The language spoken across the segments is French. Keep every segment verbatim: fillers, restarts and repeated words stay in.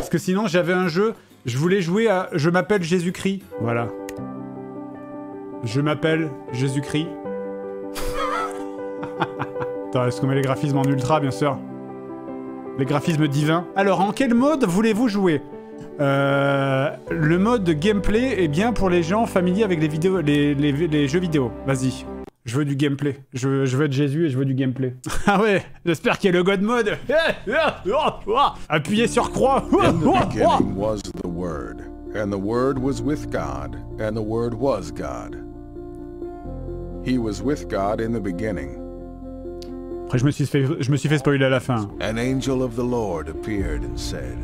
Parce que sinon, j'avais un jeu, je voulais jouer à Je m'appelle Jésus-Christ. Voilà. Je m'appelle Jésus-Christ. Attends, est-ce qu'on met les graphismes en ultra, bien sûr? Les graphismes divins. Alors, en quel mode voulez-vous jouer? euh, Le mode gameplay est bien pour les gens familiers avec les, vidéos, les, les, les jeux vidéo. Vas-y. Je veux du gameplay. Je veux, je veux être Jésus et je veux du gameplay. Ah ouais, j'espère qu'il y a le God mode. Appuyez sur croix. In the beginning was the Word, and the Word was with God, and the Word was God. He was with God in the beginning. Après, je me suis fait, je me suis fait spoiler à la fin. An angel of the Lord appeared and said,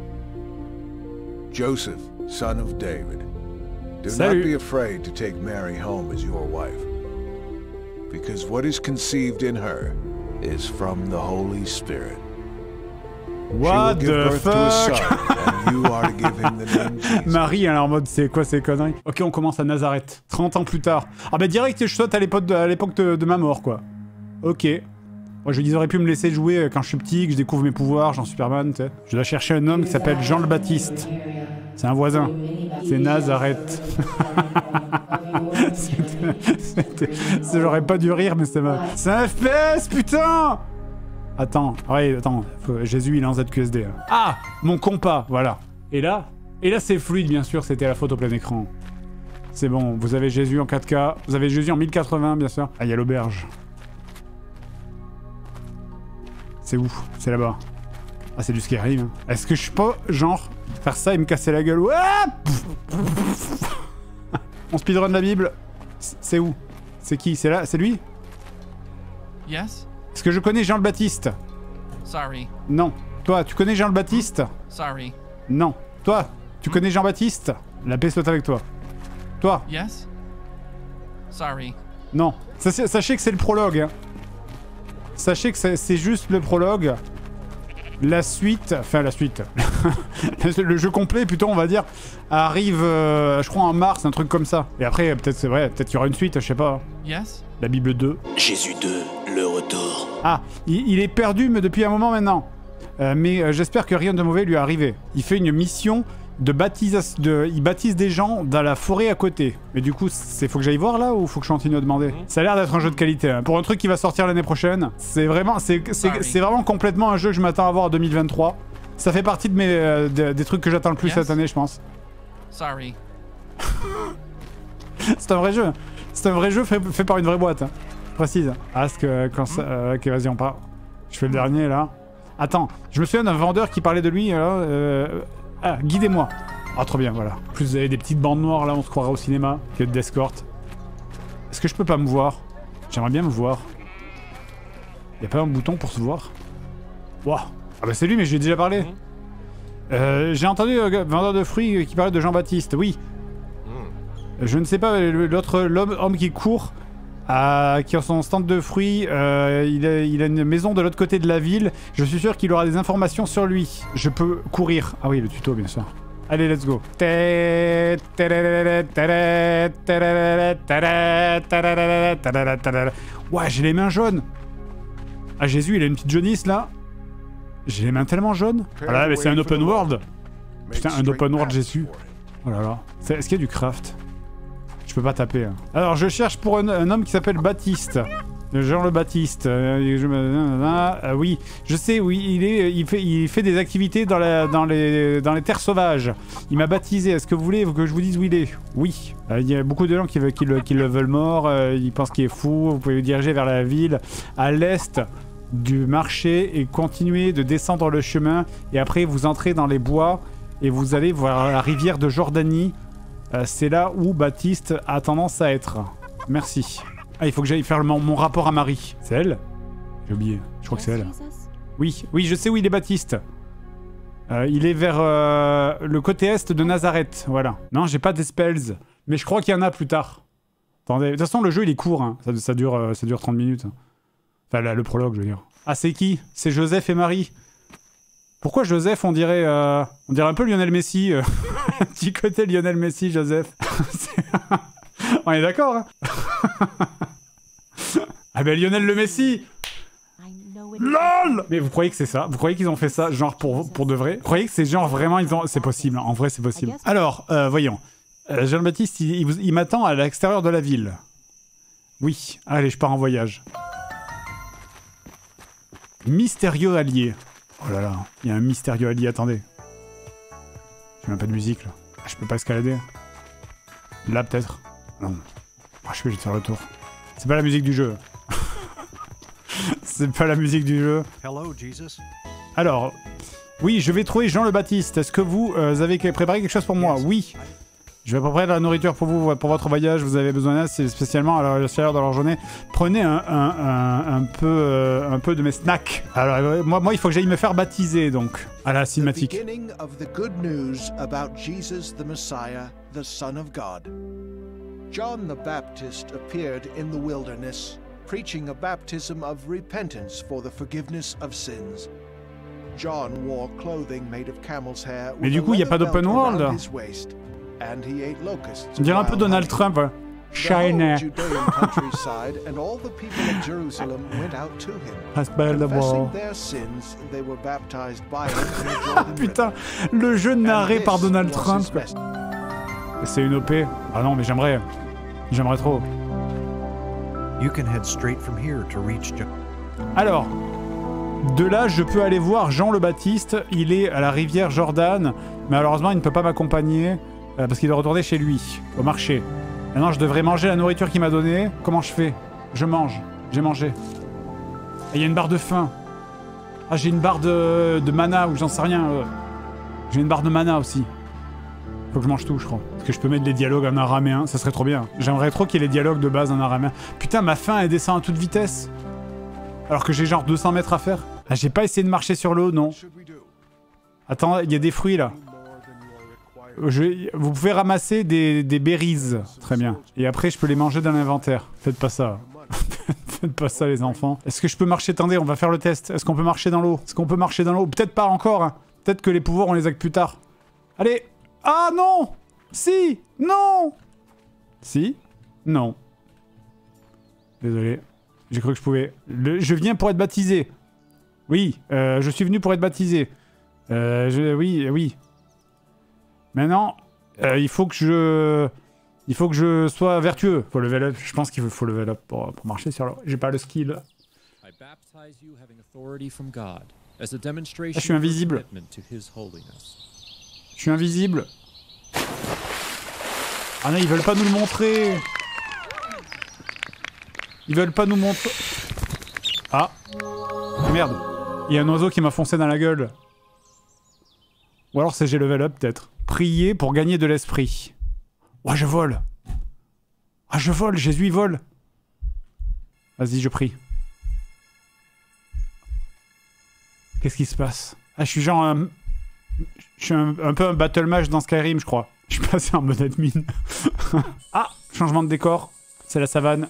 Joseph, son of David, do Salut. not be afraid to take Mary home as your wife, because what is conceived in her is from the Holy Spirit. What She will give the birth to a fuck? son, and you are to give him the name Jesus. Marie, alors en mode, c'est quoi ces conneries? Ok, on commence à Nazareth. trente ans plus tard. Ah bah direct, je saute à l'époque de, à l'époque de, de ma mort, quoi. Ok. Moi, ils auraient pu me laisser jouer quand je suis petit, que je découvre mes pouvoirs, genre Superman, tu sais. Je dois chercher un homme qui s'appelle Jean le Baptiste. C'est un voisin. C'est Nazareth. J'aurais pas dû rire, mais c'est mal. C'est un F P S, putain! Attends, ouais, attends. Faut... Jésus, il est en Z Q S D. Hein. Ah! Mon compas, voilà. Et là? Et là, c'est fluide, bien sûr, c'était la photo plein écran. C'est bon, vous avez Jésus en quatre K. Vous avez Jésus en mille quatre-vingts, bien sûr. Ah, il y a l'auberge. C'est où? C'est là-bas. Ah, c'est du Skyrim. Hein. Est-ce que je suis pas, genre, faire ça et me casser la gueule? Ouais. On speedrun la Bible. C'est où? C'est qui? C'est là? C'est lui? Yes? Est-ce que je connais Jean le Baptiste? Sorry. Non. Toi, tu connais Jean le Baptiste? Sorry. Non. Toi, tu connais Jean-Baptiste? La paix soit avec toi. Toi? Yes? Sorry. Non. Sachez que c'est le prologue. Hein. Sachez que c'est juste le prologue. La suite, enfin la suite, le jeu complet plutôt on va dire, arrive euh, je crois en mars, un truc comme ça. Et après peut-être c'est vrai, peut-être qu'il y aura une suite, je sais pas. Yes? La Bible deux. Jésus deux, le retour. Ah, il, il est perdu mais depuis un moment maintenant. Euh, mais euh, j'espère que rien de mauvais lui est arrivé. Il fait une mission de baptise, de, il baptise des gens dans la forêt à côté. Mais du coup, c'est faut que j'aille voir là ou faut que je continue à demander? Mmh. Ça a l'air d'être un jeu de qualité. Hein. Pour un truc qui va sortir l'année prochaine, c'est vraiment, c'est vraiment complètement un jeu que je m'attends à voir en deux mille vingt-trois. Ça fait partie de mes, euh, de, des trucs que j'attends le plus yes. cette année, je pense. Sorry. C'est un vrai jeu. C'est un vrai jeu fait, fait par une vraie boîte. Hein. Précise. Ah, est-ce que quand ça, euh, ok, vas-y, on part. Je fais le dernier là. Attends, je me souviens d'un vendeur qui parlait de lui. Là, euh, Ah, guidez-moi. Ah, trop bien, voilà. En plus, vous avez des petites bandes noires, là, on se croirait au cinéma. Qui est d'escorte. Est-ce que je peux pas me voir? J'aimerais bien me voir. Y'a pas un bouton pour se voir? Waouh. Ah bah c'est lui, mais je lui ai déjà parlé. Mmh. Euh, J'ai entendu un euh, vendeur de fruits qui parlait de Jean-Baptiste, oui. Mmh. Je ne sais pas, l'autre, l'homme qui court... Euh, qui a son stand de fruits, euh, il, a, il a une maison de l'autre côté de la ville. Je suis sûr qu'il aura des informations sur lui. Je peux courir. Ah oui, le tuto, bien sûr. Allez, let's go. Ouais, j'ai les mains jaunes. Ah, Jésus, il a une petite jaunisse, là. J'ai les mains tellement jaunes. Ah là, mais c'est un open world. Putain, un open world Jésus. Oh là là. Est-ce qu'il y a du craft? Je peux pas taper. Hein. Alors, je cherche pour un, un homme qui s'appelle Baptiste. Jean le Baptiste. Euh, je, euh, euh, oui, je sais, oui, il, est, il, fait, il fait des activités dans, la, dans, les, dans les terres sauvages. Il m'a baptisé. Est-ce que vous voulez que je vous dise où il est? Oui. Euh, il y a beaucoup de gens qui, qui, le, qui le veulent mort. Euh, ils pensent qu'il est fou. Vous pouvez vous diriger vers la ville, à l'est du marché, et continuer de descendre le chemin. Et après, vous entrez dans les bois et vous allez voir la rivière de Jordanie. Euh, c'est là où Baptiste a tendance à être. Merci. Ah, il faut que j'aille faire mon, mon rapport à Marie. C'est elle? J'ai oublié. Je crois que c'est elle. Oui, oui, je sais où il est Baptiste. Euh, il est vers euh, le côté est de Nazareth. Voilà. Non, j'ai pas des spells. Mais je crois qu'il y en a plus tard. Attendez. De toute façon, le jeu, il est court. Hein. Ça, ça, dure, euh, ça dure trente minutes. Enfin, là, le prologue, je veux dire. Ah, c'est qui? C'est Joseph et Marie. Pourquoi Joseph, on dirait, euh, on dirait un peu Lionel Messi. Euh, un petit côté Lionel Messi, Joseph. On est d'accord, hein? Ah ben Lionel le Messi. LOL. Mais vous croyez que c'est ça? Vous croyez qu'ils ont fait ça genre pour, pour de vrai? Vous croyez que c'est genre vraiment ils ont... C'est possible, en vrai c'est possible. Alors, euh, voyons. Euh, Jean-Baptiste, il, il, il m'attend à l'extérieur de la ville. Oui, allez, je pars en voyage. Mystérieux allié. Oh là là, il y a un mystérieux allié, attendez. J'ai même pas de musique là. Ah, je peux pas escalader. Là peut-être. Non. Ah, je peux juste faire le tour. C'est pas la musique du jeu. C'est pas la musique du jeu. Hello, Jesus. Alors, oui, je vais trouver Jean le Baptiste. Est-ce que vous euh, avez préparé quelque chose pour moi? Oui. Je vais préparer de la nourriture pour vous, pour votre voyage. Vous avez besoin d'aide, spécialement à l'extérieur de leur journée. Prenez un, un, un, un, peu, euh, un peu de mes snacks. Alors, euh, moi, moi, il faut que j'aille me faire baptiser, donc, à la cinématique. The beginning of the good news about Jesus the Messiah, the Son of God. John the Baptist appeared in the wilderness, preaching a baptism of repentance for the forgiveness of sins. John wore clothing made of camel's hair. Mais du coup, il n'y a pas d'open world. And he ate locusts. On dirait un peu Donald Trump. Shiny. Putain, le jeu narré par Donald Trump. C'est une O P. Ah non, mais j'aimerais. J'aimerais trop. You can head straight from here to reach John. Alors, de là, je peux aller voir Jean le Baptiste. Il est à la rivière Jordan. Mais malheureusement, il ne peut pas m'accompagner. Euh, parce qu'il doit retourner chez lui, au marché. Maintenant, je devrais manger la nourriture qu'il m'a donnée. Comment je fais? Je mange. J'ai mangé. Il y a une barre de faim. Ah, j'ai une barre de, de mana, ou j'en sais rien. Euh. J'ai une barre de mana aussi. Faut que je mange tout, je crois. Parce que je peux mettre des dialogues en araméen, ça serait trop bien. J'aimerais trop qu'il y ait les dialogues de base en araméen. Putain, ma faim, elle descend à toute vitesse. Alors que j'ai genre deux cents mètres à faire. Ah, j'ai pas essayé de marcher sur l'eau, non. Attends, il y a des fruits, là. Je, vous pouvez ramasser des, des berries, très bien. Et après, je peux les manger dans l'inventaire. Faites pas ça. Faites pas ça, les enfants. Est-ce que je peux marcher? Attendez, on va faire le test. Est-ce qu'on peut marcher dans l'eau? Est-ce qu'on peut marcher dans l'eau? Peut-être pas encore. Hein. Peut-être que les pouvoirs, on les a que plus tard. Allez. Ah non. Si. Non. Si. Non. Désolé. J'ai cru que je pouvais. Le, je viens pour être baptisé. Oui. Euh, je suis venu pour être baptisé. Euh, je, oui, oui. Maintenant, euh, il faut que je... Il faut que je sois vertueux. Faut level up. Je pense qu'il faut, faut level up pour, pour marcher sur l'eau. J'ai pas le skill. Ah, je suis invisible. Je suis invisible. Ah non, ils veulent pas nous le montrer. Ils veulent pas nous montrer. Ah. Merde. Il y a un oiseau qui m'a foncé dans la gueule. Ou alors c'est j'ai level up peut-être. Prier pour gagner de l'esprit. Oh, je vole. Ah, je vole, Jésus, il vole. Vas-y, je prie. Qu'est-ce qui se passe? Ah, je suis genre un... Je suis un, un peu un battle mage dans Skyrim, je crois. Je suis passé en mode admin. Ah, changement de décor. C'est la savane.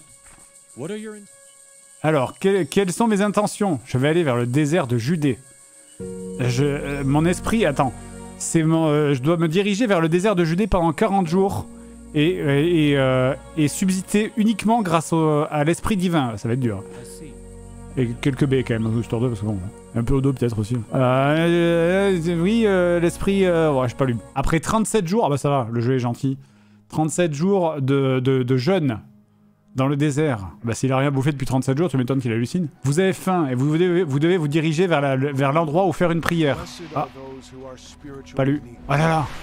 Alors, que, quelles sont mes intentions? Je vais aller vers le désert de Judée. Je, euh, mon esprit... Attends. C'est mon, euh, je dois me diriger vers le désert de Judée pendant quarante jours et, et, et, euh, et subsister uniquement grâce au, à l'esprit divin. Ça va être dur. Et quelques baies quand même, histoire de, parce que bon, un peu au dos peut-être aussi. Euh, euh, oui, euh, l'esprit... Euh, ouais, j'ai pas lu. Après trente-sept jours... Ah bah ça va, le jeu est gentil. trente-sept jours de, de, de jeûne dans le désert. Bah s'il a rien bouffé depuis trente-sept jours, tu m'étonnes qu'il hallucine. Vous avez faim et vous devez vous, devez vous diriger vers, la, vers l'endroit où faire une prière. Ah. Pas lu. Oh là là.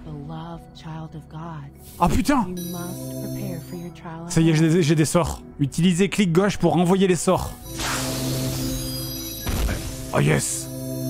Ah putain. Ça y est, j'ai des, j'ai des sorts. Utilisez clic gauche pour renvoyer les sorts. Oh yes.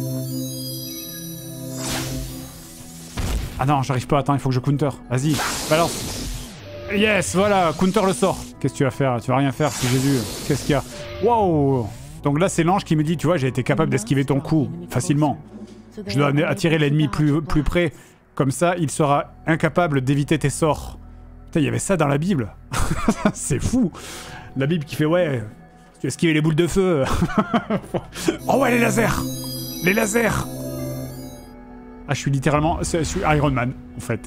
Ah non, j'arrive pas. Attends, il faut que je counter. Vas-y, balance. Yes, voilà, counter le sort. Qu'est-ce que tu vas faire? Tu vas rien faire, c'est Jésus. Qu'est-ce qu'il y a? Wow. Donc là, c'est l'ange qui me dit, tu vois, j'ai été capable d'esquiver ton coup facilement. Je dois attirer l'ennemi plus, plus près. Comme ça, il sera incapable d'éviter tes sorts. Putain, il y avait ça dans la Bible. C'est fou. La Bible qui fait, ouais, tu esquives les boules de feu. Oh ouais, les lasers. Les lasers. Ah, je suis littéralement... Je suis Iron Man, en fait.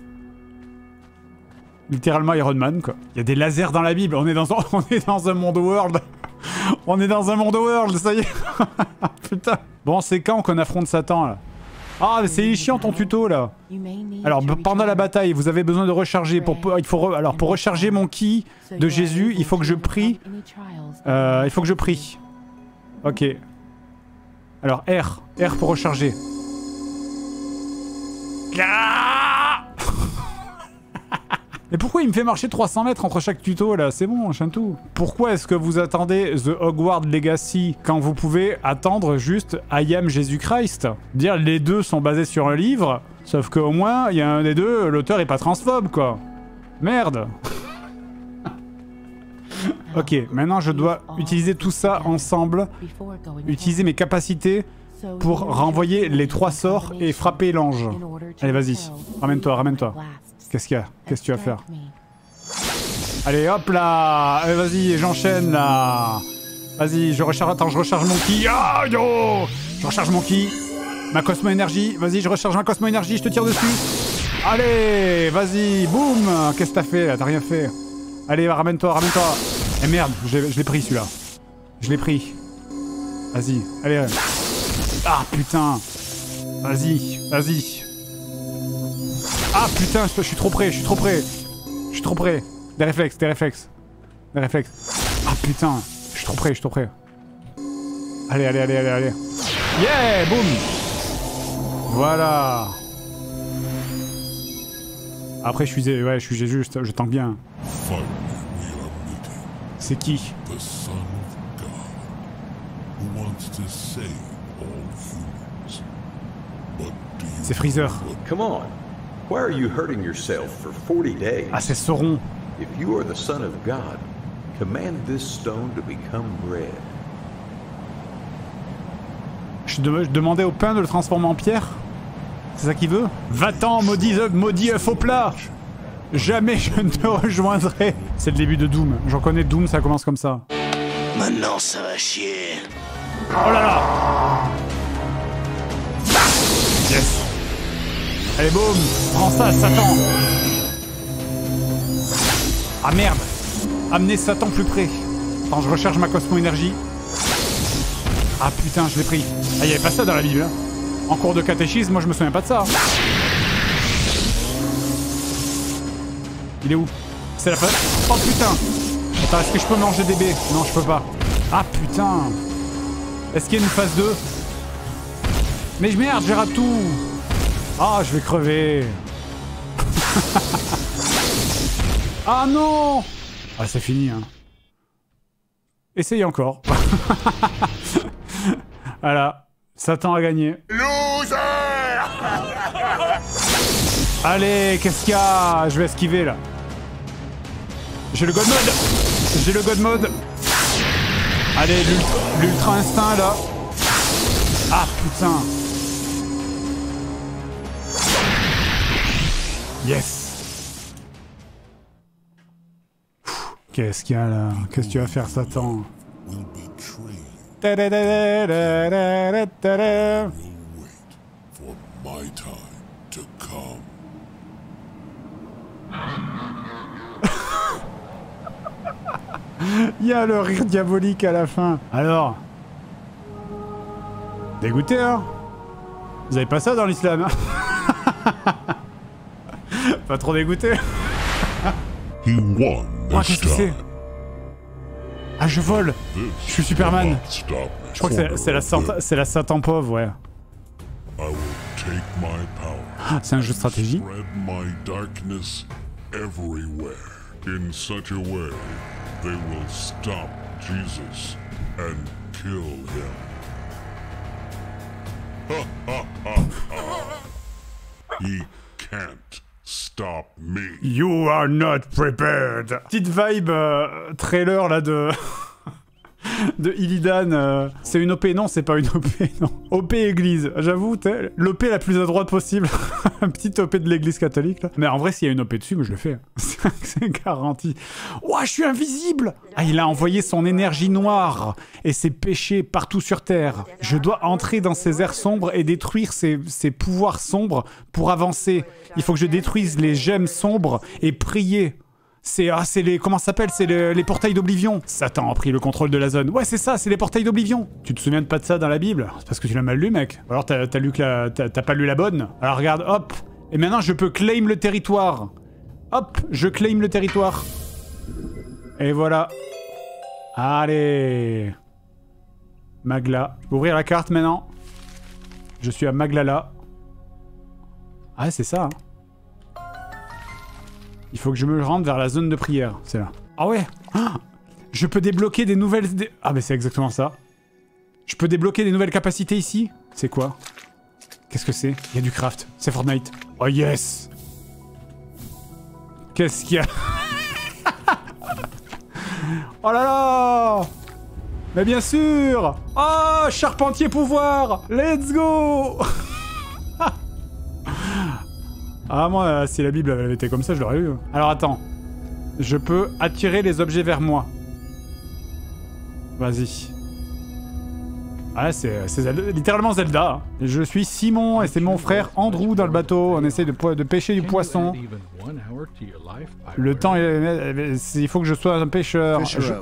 Littéralement Iron Man, quoi. Il y a des lasers dans la Bible. On est dans un, on est dans un monde world. On est dans un monde world, ça y est. Putain. Bon, c'est quand qu'on affronte Satan, là? Ah, mais c'est chiant ton tuto, là. Alors, pendant la bataille, vous avez besoin de recharger. Pour, il faut re, alors, pour recharger mon ki de Jésus, il faut que je prie. Euh, il faut que je prie. Ok. Alors, R. R pour recharger. Ah Mais pourquoi il me fait marcher trois cents mètres entre chaque tuto là? C'est bon, tout. Pourquoi est-ce que vous attendez The Hogwarts Legacy quand vous pouvez attendre juste I Am Jésus-Christ? Dire les deux sont basés sur un livre, sauf qu'au moins, il y a un des deux, l'auteur est pas transphobe quoi. Merde. Ok, maintenant je dois utiliser tout ça ensemble, utiliser mes capacités pour renvoyer les trois sorts et frapper l'ange. Allez, vas-y, ramène-toi, ramène-toi. Qu'est-ce qu'il y a? Qu'est-ce que tu vas faire? Allez, hop là! Allez, vas-y, j'enchaîne là! Vas-y, je recharge. Attends, je recharge mon ki. Ah, yo! Je recharge mon ki. Ma Cosmo Énergie. Vas-y, je recharge ma Cosmo Énergie, je te tire dessus. Allez, vas-y, boum! Qu'est-ce que t'as fait là? T'as rien fait. Allez, ramène-toi, ramène-toi. Eh merde, je l'ai pris celui-là. Je l'ai pris. Vas-y, allez, allez. Ah putain! Vas-y, vas-y. Ah putain, je suis trop près, je suis trop près. Je suis trop près. Des réflexes, des réflexes. Des réflexes. Ah putain, je suis trop près, je suis trop près. Allez, allez, allez, allez, allez. Yeah, boum. Voilà. Après, je suis, ouais, je suis juste, je tank bien. C'est qui? C'est Freezer. Come on. Why are you hurting yourself for forty days? Ah, c'est Sauron. If you are the Son of God, command this stone to become bread. Je, de je demandais au pain de le transformer en pierre? C'est ça qu'il veut? Va-t'en, maudit, maudit faux plat! Jamais je ne te rejoindrai. C'est le début de Doom. J'en connais Doom, ça commence comme ça. Maintenant, ça va chier. Oh là là! Yes! Allez, boum! Prends ça, Satan! Ah merde! Amenez Satan plus près. Attends, je recharge ma Cosmo Énergie. Ah putain, je l'ai pris. Ah, il n'y avait pas ça dans la Bible. Hein. En cours de catéchisme, moi je me souviens pas de ça. Il est où? C'est la phase. Oh putain! Attends, est-ce que je peux manger des baies? Non, je peux pas. Ah putain! Est-ce qu'il y a une phase deux? Mais merde, j'ai raté tout! Ah, je vais crever! Ah non! Ah, c'est fini, hein. Essaye encore. Voilà. Satan a gagné. Loser! Allez, qu'est-ce qu'il y a? Je vais esquiver, là. J'ai le God Mode! J'ai le God Mode! Allez, l'ultra instinct, là. Ah, putain! Yes! Qu'est-ce qu'il y a là? Qu'est-ce que tu vas faire, Satan? Il y a le rire diabolique à la fin. Alors? Dégoûté, hein? Vous avez pas ça dans l'islam, hein? Pas trop dégoûté. He won Oh, qu'est-ce que c'est? Ah, je vole. Je suis Superman. Je crois que c'est la, c'est la Satan pauvre, ouais. Ah, c'est un jeu de stratégie. He can't stop me. You are not prepared. Petite vibe euh, trailer là de de Illidan. Euh... C'est une O P, non, c'est pas une O P, non. O P église, j'avoue, l'O P la plus à droite possible. Un petit O P de l'église catholique là. Mais en vrai, s'il y a une O P dessus, moi je le fais. C'est garanti. Ouah, je suis invisible. Ah, il a envoyé son énergie noire et ses péchés partout sur Terre. Je dois entrer dans ces airs sombres et détruire ces, ces pouvoirs sombres pour avancer. Il faut que je détruise les gemmes sombres et prier. C'est ah, c'est les... Comment ça s'appelle? C'est les, les portails d'Oblivion. Satan a pris le contrôle de la zone. Ouais, c'est ça, c'est les portails d'Oblivion. Tu te souviens de pas de ça dans la Bible? C'est parce que tu l'as mal lu, mec. Ou alors t'as lu que la... T'as pas lu la bonne. Alors regarde, hop. Et maintenant, je peux claim le territoire. Hop, je claim le territoire. Et voilà. Allez. Magla. Je peux ouvrir la carte maintenant. Je suis à Maglala. Ah, c'est ça, hein. Il faut que je me rende vers la zone de prière, c'est là. Ah ouais, ah, je peux débloquer des nouvelles... Dé... Ah mais c'est exactement ça. Je peux débloquer des nouvelles capacités ici. C'est quoi? Qu'est-ce que c'est? Il y a du craft, c'est Fortnite. Oh yes. Qu'est-ce qu'il y a? Oh là là. Mais bien sûr. Oh, charpentier pouvoir. Let's go. Ah moi, si la Bible avait été comme ça, je l'aurais eu. Alors attends. Je peux attirer les objets vers moi. Vas-y. Ah c'est littéralement Zelda. Je suis Simon et c'est mon frère Andrew dans le bateau. On essaye de, de pêcher du poisson. Le temps est... Il faut que je sois un pêcheur. Je...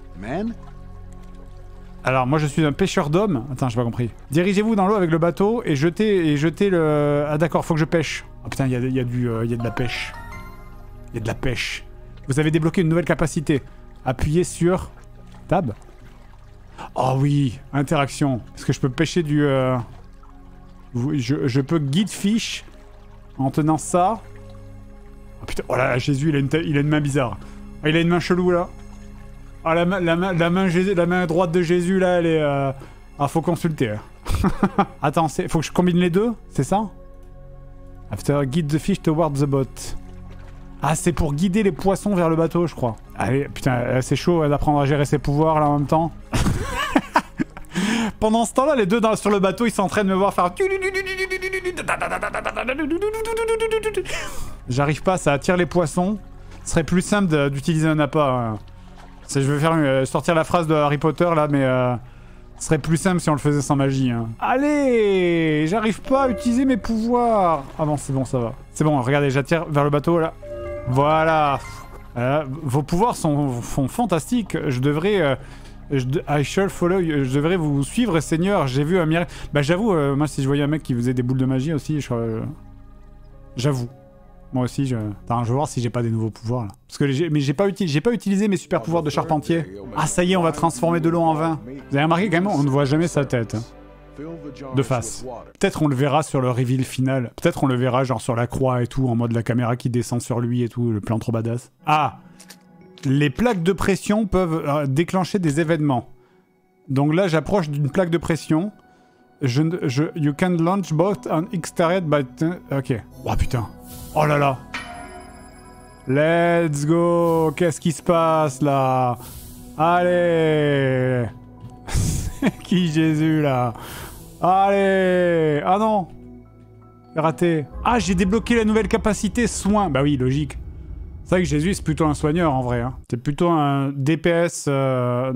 Alors moi je suis un pêcheur d'hommes. Attends, j'ai pas compris. Dirigez-vous dans l'eau avec le bateau et jetez, et jetez le... Ah d'accord, faut que je pêche. Ah putain, il y a, y, a du, euh, y a de la pêche. Il y a de la pêche. Vous avez débloqué une nouvelle capacité. Appuyez sur... Tab. Oh oui, interaction. Est-ce que je peux pêcher du... Euh... Je, je peux guide fish en tenant ça. Oh putain, oh là, Jésus, il a, une il a une main bizarre. Oh, il a une main chelou là. Ah, la main, la, main, la, main Jésus, la main droite de Jésus, là, elle est... Euh... Ah, faut consulter. Attends, faut que je combine les deux? C'est ça? After, guide the fish toward the boat. Ah, c'est pour guider les poissons vers le bateau, je crois. Allez, putain, c'est chaud d'apprendre à gérer ses pouvoirs, là, en même temps. Pendant ce temps-là, les deux dans, sur le bateau, ils sont en train de me voir faire... J'arrive pas, ça attire les poissons. Ce serait plus simple d'utiliser un appât. Hein. Je vais faire euh, sortir la phrase de Harry Potter là, mais euh, ce serait plus simple si on le faisait sans magie. Hein. Allez, j'arrive pas à utiliser mes pouvoirs. Ah bon, c'est bon, ça va. C'est bon, regardez, j'attire vers le bateau là. Voilà. Euh, vos pouvoirs sont, sont fantastiques. Je devrais, euh, je, I shall follow. Je devrais vous suivre, Seigneur. J'ai vu un miracle. Bah j'avoue, euh, moi si je voyais un mec qui faisait des boules de magie aussi, je, euh, j'avoue. Moi aussi, je... Attends, je vais voir si j'ai pas des nouveaux pouvoirs, là. Parce que j'ai... Mais j'ai pas, uti... j'ai pas utilisé mes super pouvoirs de charpentier. Ah, ça y est, on va transformer de l'eau en vin. Vous avez remarqué, quand même, on ne voit jamais sa tête. Hein. De face. Peut-être on le verra sur le reveal final. Peut-être on le verra, genre, sur la croix et tout, en mode la caméra qui descend sur lui et tout, le plan trop badass. Ah! Les plaques de pression peuvent euh, déclencher des événements. Donc là, j'approche d'une plaque de pression. Je... je... You can launch both on X-Target by... Ok. Oh, putain. Oh là là. Let's go. Qu'est-ce qui se passe là? Allez. C'est qui Jésus là? Allez. Ah non. J'ai raté. Ah, j'ai débloqué la nouvelle capacité soin. Bah oui, logique. C'est vrai que Jésus c'est plutôt un soigneur en vrai. Hein. C'est plutôt un D P S... Euh...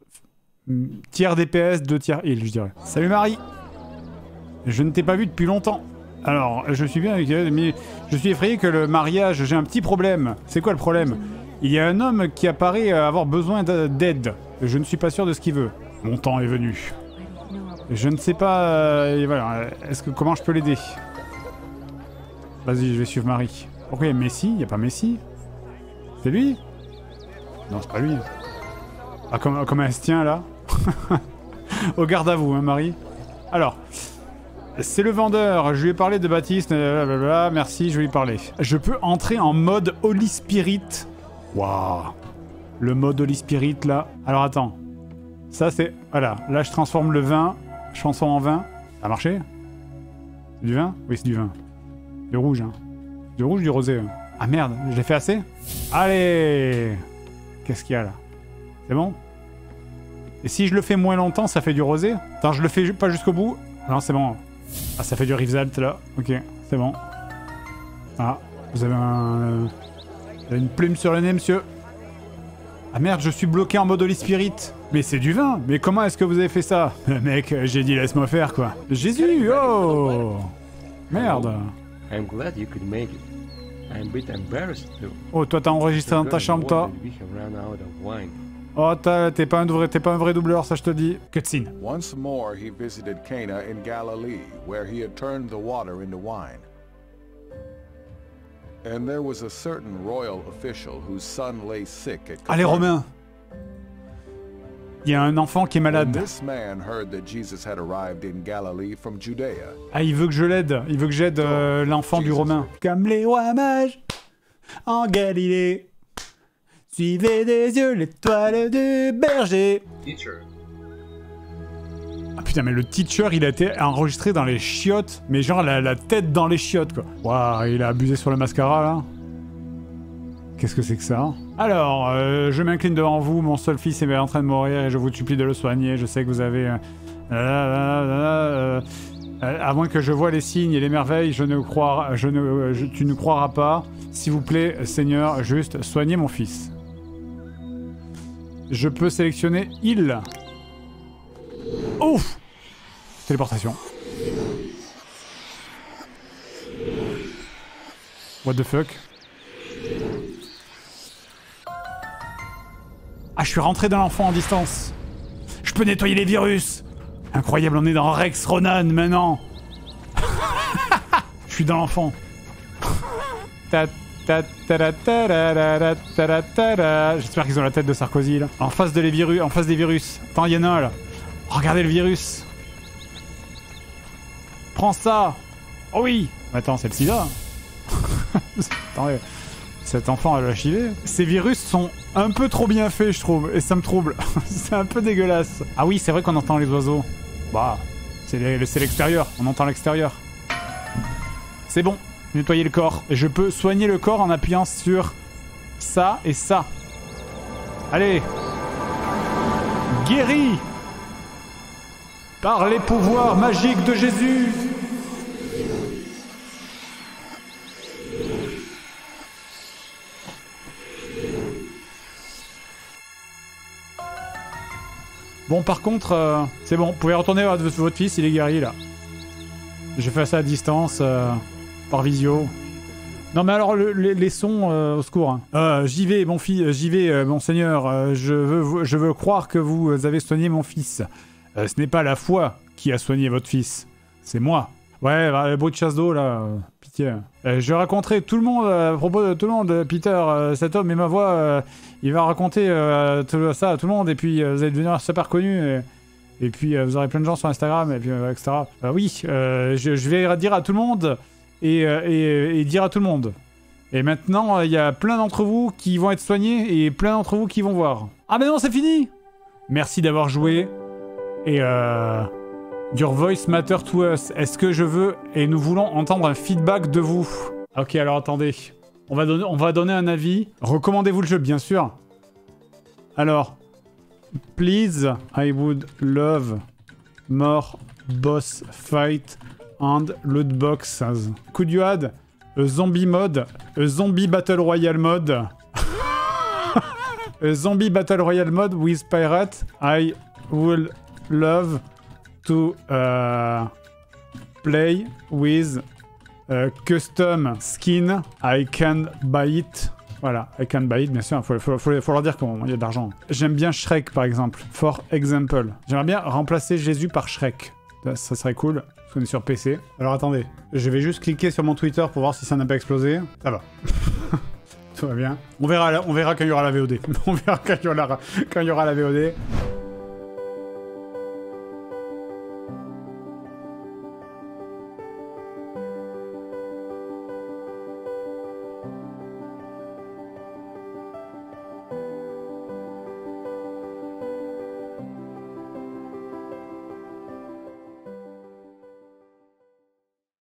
Tiers D P S, deux tiers heal, je dirais. Salut Marie. Je ne t'ai pas vu depuis longtemps. Alors, je suis bien, mais je suis effrayé que le mariage, j'ai un petit problème. C'est quoi le problème? Il y a un homme qui apparaît avoir besoin d'aide. Je ne suis pas sûr de ce qu'il veut. Mon temps est venu. Je ne sais pas... Euh, voilà. Est-ce que comment je peux l'aider? Vas-y, je vais suivre Marie. Pourquoi il y a Messi? Il n'y a pas Messi? C'est lui? Non, c'est pas lui. Ah, comment, comment elle se tient là? Au garde à vous, hein, Marie. Alors... C'est le vendeur, je lui ai parlé de Baptiste, blablabla, merci, je vais lui parler. Je peux entrer en mode Holy Spirit. Waouh. Le mode Holy Spirit, là. Alors, attends. Ça, c'est... Voilà, là, je transforme le vin. Je transforme en vin. Ça a marché? C'est du vin? Oui, c'est du vin. Du rouge, hein. Du rouge, du rosé. Hein. Ah, merde, je l'ai fait assez? Allez. Qu'est-ce qu'il y a, là? C'est bon? Et si je le fais moins longtemps, ça fait du rosé? Attends, je le fais pas jusqu'au bout? Non, c'est bon. Ah, ça fait du Rivesalt là. Ok, c'est bon. Ah, vous avez un... Vous avez une plume sur le nez, monsieur. Ah merde, je suis bloqué en mode Holy Spirit. Mais c'est du vin. Mais comment est-ce que vous avez fait ça? Mec, j'ai dit laisse-moi faire quoi. Jésus, oh. Merde. Oh, toi, t'as enregistré dans ta chambre, toi. Oh, t'es pas, un vrai, t'es pas un vrai doubleur, ça je te dis. Cutscene. Once more he visited Cana in Galilee, where he had turned the water into wine. And there was a certain royal official whose son lay sick at Ah, les Romains. Il y a un enfant qui est malade. This man heard that Jesus had arrived in Galilee from Judea. Ah, il veut que je l'aide. Il veut que j'aide euh, l'enfant du Romain. Comme les rois mages en Galilée. Suivez des yeux l'étoile du berger. Teacher. Ah putain, mais le teacher, il a été enregistré dans les chiottes. Mais genre la, la tête dans les chiottes, quoi. Waouh, il a abusé sur le mascara, là. Qu'est-ce que c'est que ça? Alors, euh, je m'incline devant vous. Mon seul fils est en train de mourir et je vous supplie de le soigner. Je sais que vous avez... Euh, euh, euh, euh, à moins que je voie les signes et les merveilles, je ne crois, je ne, je, tu ne croiras pas. S'il vous plaît, Seigneur, juste soignez mon fils. Je peux sélectionner il. Ouf! Téléportation. What the fuck? Ah, je suis rentré dans l'enfant en distance. Je peux nettoyer les virus. Incroyable, on est dans Rex Ronan maintenant. Je suis dans l'enfant. J'espère qu'ils ont la tête de Sarkozy là. En face de les virus, en face des virus. Attends, il y en a un là. Regardez le virus. Prends ça. Oh oui. Attends, c'est le sida. Attendez. Cet enfant a la chivée. Ces virus sont un peu trop bien faits, je trouve, et ça me trouble. C'est un peu dégueulasse. Ah oui, c'est vrai qu'on entend les oiseaux. Bah, c'est l'extérieur. On entend l'extérieur. C'est bon. Nettoyer le corps. Et je peux soigner le corps en appuyant sur ça et ça. Allez. Guéri par les pouvoirs magiques de Jésus. Bon, par contre, euh, c'est bon. Vous pouvez retourner à votre fils, il est guéri, là. J'ai fait ça à distance, euh, par visio. Non, mais alors, le, les, les sons, euh, au secours. Hein. Euh, j'y vais, mon fils, j'y vais, euh, mon seigneur. Euh, je, veux, je veux croire que vous avez soigné mon fils. Euh, ce n'est pas la foi qui a soigné votre fils. C'est moi. Ouais, bah, le bruit de chasse d'eau, là, euh, pitié. Euh, je raconterai tout le monde, euh, à propos de tout le monde, Peter, euh, cet homme et ma voix, euh, il va raconter euh, tout ça à tout le monde, et puis euh, vous allez devenir super connu, et, et puis euh, vous aurez plein de gens sur Instagram, et puis euh, et cetera. Euh, oui, euh, je, je vais dire à tout le monde, et, euh, et, et dire à tout le monde. Et maintenant, il euh, y a plein d'entre vous qui vont être soignés, et plein d'entre vous qui vont voir. Ah mais non, c'est fini! Merci d'avoir joué, et euh... Your voice matter to us. Est-ce que je veux et nous voulons entendre un feedback de vous? Ok, alors attendez. On va donner, on va donner un avis. Recommandez-vous le jeu, bien sûr. Alors, please, I would love more boss fight and loot boxes. Could you add a zombie mode, a zombie battle royale mode, a zombie battle royale mode with pirate? I would love to uh, play with uh, custom skin. I can buy it. Voilà, I can buy it, bien sûr. Il faut, faut, faut, faut leur dire qu'il y a de l'argent. J'aime bien Shrek, par exemple. For example. J'aimerais bien remplacer Jésus par Shrek. Ça serait cool. Parce qu'on est sur P C. Alors attendez. Je vais juste cliquer sur mon Twitter pour voir si ça n'a pas explosé. Ça va. Tout va bien. On verra, on verra quand il y aura la V O D. On verra quand il y aura, quand il y aura la V O D.